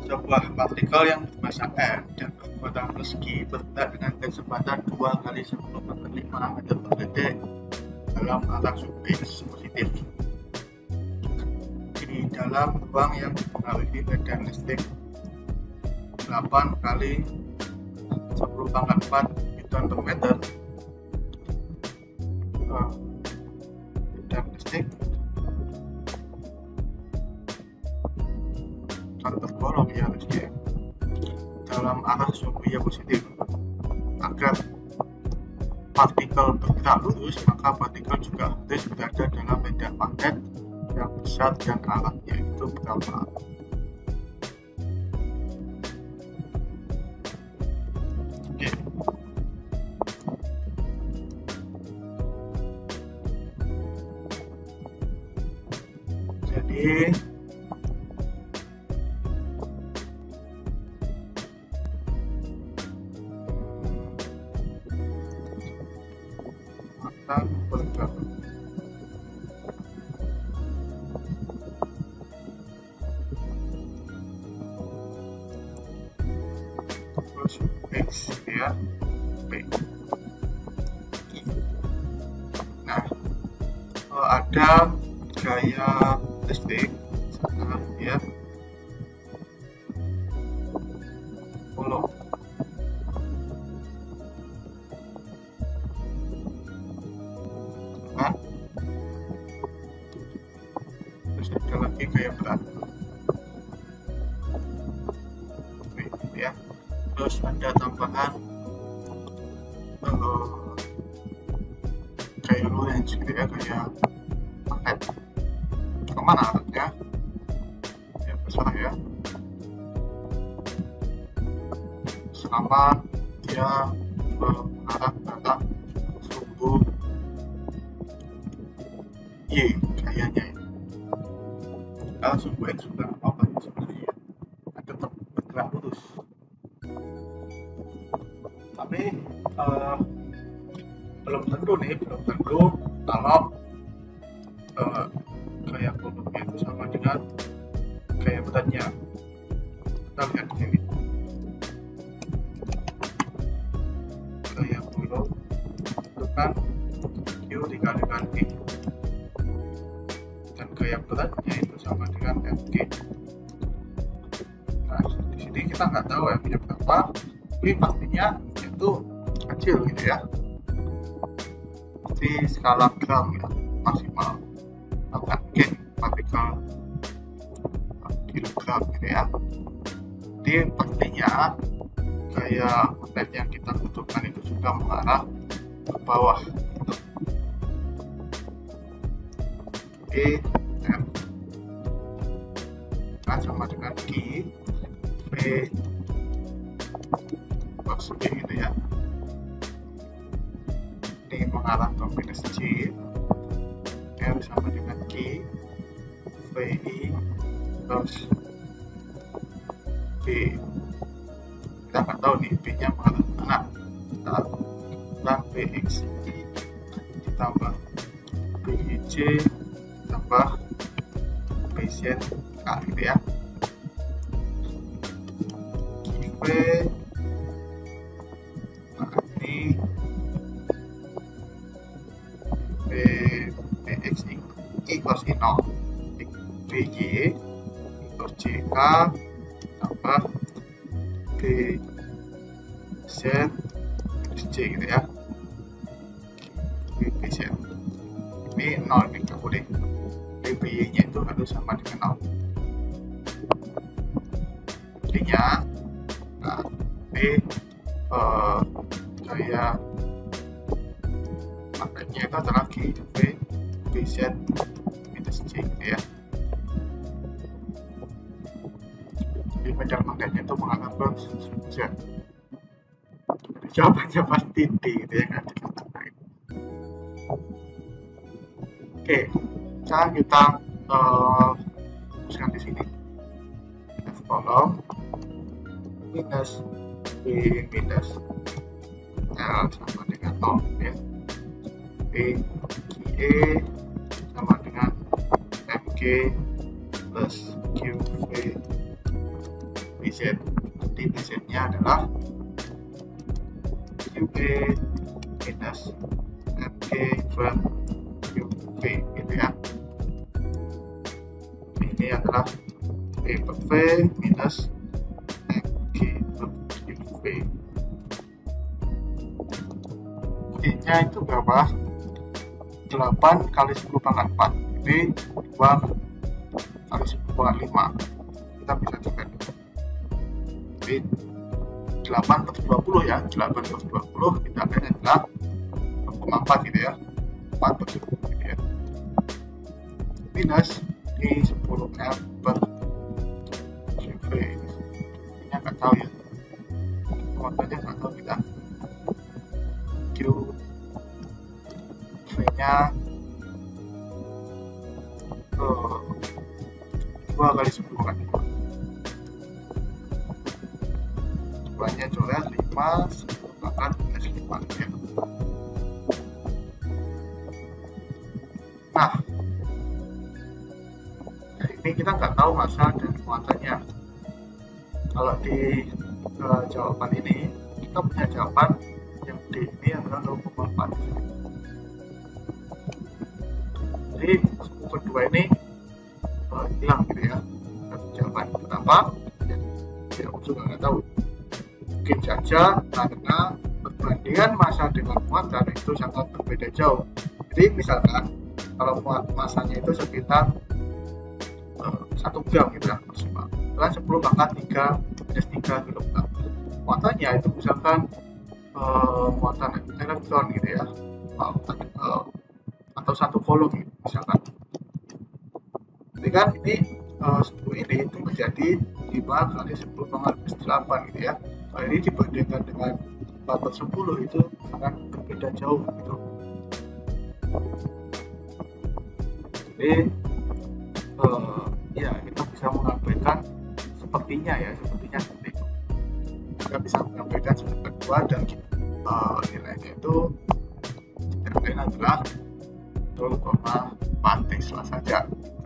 Sebuah partikel yang bermassa M dan berkekuatan plus Q bergerak dengan kecepatan 2 kali 10 ke 5 meter per detik dalam arah sub X positif di dalam ruang yang dipengaruhi medan listrik 8 kali 10 pangkat 4 newton per meter. Medan listrik tergolong ya harusnya dalam arah sumbunya positif. Agar partikel bergerak lurus, maka partikel juga harus berada dalam medan magnet yang besar dan arahnya itu berapa. Oke. Jadi bergerak terus X ya P. Nah, ada gaya listrik sana ya follow. Terus ada lagi gaya berat ya. Terus ada tambahan gaya lens gitu ya, gaya magnet. Kemana arahnya ya, terserah ya, selama dia mengarah ke arah sumbu Y gayanya ya. Kalau sumbu X juga apa ya sebenarnya, tetap bergerak lurus. Tapi belum tentu kalau gaya volumenya itu sama dengan gaya beratnya. Kita lihat di sini, gaya volume itu kan Q dikalikan P, dan gaya beratnya itu sama dengan Mg. Nah, di sini kita nggak tahu M-nya berapa, tapi pastinya itu kecil gitu ya, di skala gram ya, maksimal agak partikel kilogram gitu ya. Jadi pastinya gaya magnet yang kita butuhkan itu sudah mengarah ke bawah. E M kan sama dengan Q P plus Q gitu ya. Ini mengarah ke minus C, R sama dengan Q VI plus B. Kita nggak tahu nih B nya mengarah ke mana. Kita lakukan BX ditambah BIC tambah BZ K gitu ya. QV ini BX equals I0, BY equals JK tambah BZ plus J gitu ya. BZ ini 0, ini nggak boleh, BY nya itu harus sama dengan 0. Artinya nah, gaya magnetnya itu adalah QV BZ minus J gitu ya. Jadi medan magnetnya itu mengarah ke Z. Jawabannya pasti D gitu ya, nggak dikatakan. Oke, sekarang kita rumuskan di sini. F kolom minus B minus L sama dengan 0 ya. B QE sama dengan MG plus QV BZ. Jadi BZ-nya adalah QP minus FG per QP gitu ya. Ini adalah P per V minus FG per QP. Q-nya itu berapa? 8 kali 10 pangkat 4. Ini 2 kali 10 pangkat 5. Kita bisa coba dulu. Jadi 8 per 20 ya, 8 per 20 kita akan adalah 4 gitu ya, 4 per 10 gitu ya, minus di 10 F per QV. Ini nggak tahu ya, makanya nggak tahu kita. QV nya 2 kali 10 kan, banyak coret 5 10 pangkat minus 5 ya. Nah, ini kita nggak tahu massa dan muatannya. Kalau di jawaban ini kita punya jawaban yang D ini adalah 0,4. Jadi suku kedua ini hilang gitu ya. Jawaban kenapa? Ya aku juga nggak tahu. Mungkin saja karena perbandingan massa dengan muatan itu sangat berbeda jauh. Jadi misalkan kalau masanya itu sekitar 1 gram gitu ya maksimal, dengan 10 pangkat 3 minus 3 kg. Muatannya itu misalkan muatan elektron gitu ya, atau 1 coulomb gitu, misalkan. Jadi kan ini suku ini itu menjadi 5 kali 10 pangkat minus 8 gitu ya. Kalau ini dibandingkan dengan 4 per 10 itu sangat berbeda jauh gitu. Jadi ya kita bisa mengabaikan sepertinya seperti itu. Kita bisa mengabaikan suku kedua dan nilainya itu tidak lain adalah 0,4 Tesla saja.